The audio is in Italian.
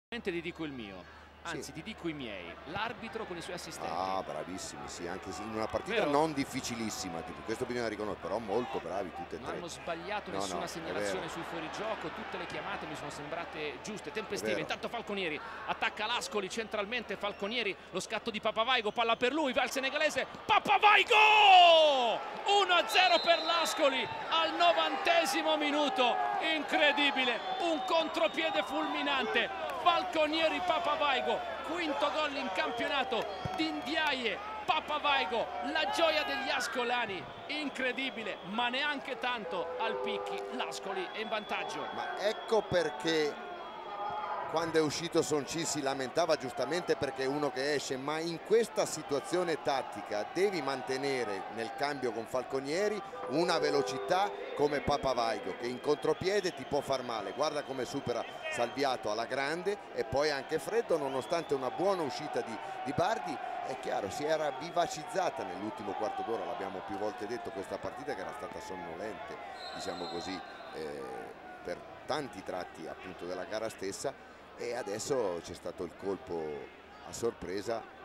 Ti dico il mio, anzi Sì. ti dico i miei, l'arbitro con i suoi assistenti. Ah, bravissimi, sì, anche in una partita Vero? non difficilissima, tipo, questo bisogna riconoscere, però molto bravi tutti e Non tre. hanno sbagliato No, nessuna no, è vero. segnalazione sui fuorigioco, tutte le chiamate mi sono sembrate giuste, È tempestive. vero. Intanto Falconieri attacca l'Ascoli centralmente, Falconieri, lo scatto di Papavaigo, palla per lui, va il senegalese, Papavaigo! 1-0 per l'Ascoli al 90° minuto, incredibile, un contropiede fulminante, Falconieri Papavaigo, quinto gol in campionato di Ndiaye. Papavaigo, la gioia degli ascolani, incredibile, ma neanche tanto al picchi, l'Ascoli è in vantaggio. Ma ecco perché quando è uscito Sonci si lamentava giustamente perché è uno che esce, ma in questa situazione tattica devi mantenere nel cambio con Falconieri una velocità come Papavaigo che in contropiede ti può far male. Guarda come supera Salviato alla grande, e poi anche Freddo, nonostante una buona uscita di Bardi, è chiaro, si era vivacizzata nell'ultimo quarto d'ora, l'abbiamo più volte detto, questa partita che era stata sonnolente, diciamo così, per tanti tratti appunto della gara stessa, e adesso c'è stato il colpo a sorpresa